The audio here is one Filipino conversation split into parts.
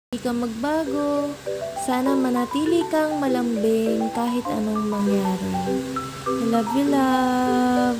Hindi ka magbago. Sana manatili kang malambing kahit anong mangyari. I love you, love.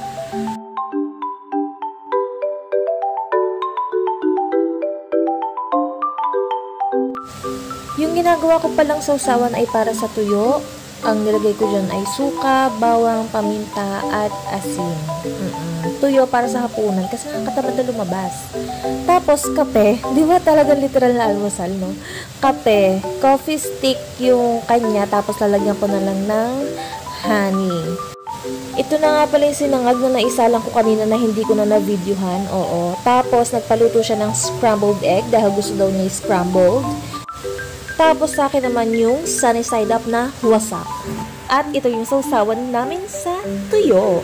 Yung ginagawa ko palang sausawan ay para sa tuyo. Ang nilagay ko dyan ay suka, bawang, paminta, at asin. Tuyo para sa hapunan kasi nakakatamad na lumabas. Tapos kape, di ba talagang literal na almusal, no? Kape, coffee stick yung kanya, tapos lalagyan ko na lang ng honey. Ito na nga pala yung sinangag na naisalang ko kanina na hindi ko na na-videohan, oo. Tapos nagpaluto siya ng scrambled egg dahil gusto daw niya scrambled. Tapos sa akin naman yung sunny side up na wasak. At ito yung sausawan namin sa tuyo.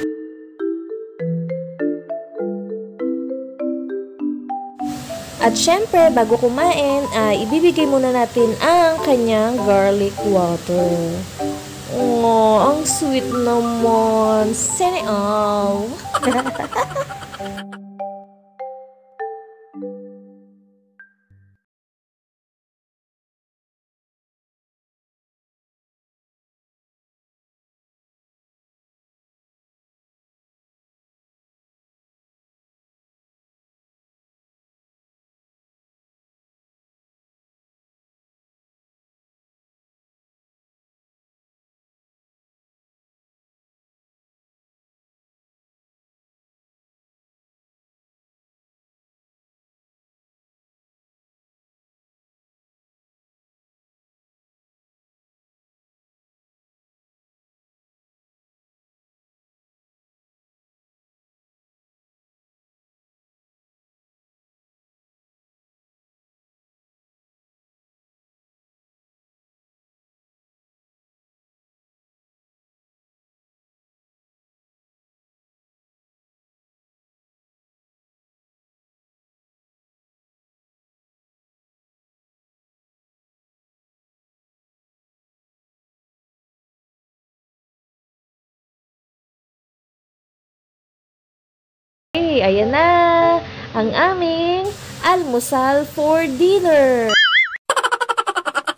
At syempre, bago kumain, ibibigay muna natin ang kanyang garlic water. Oh, ang sweet naman. Sana all. Hey, ayan na ang aming almusal for dinner.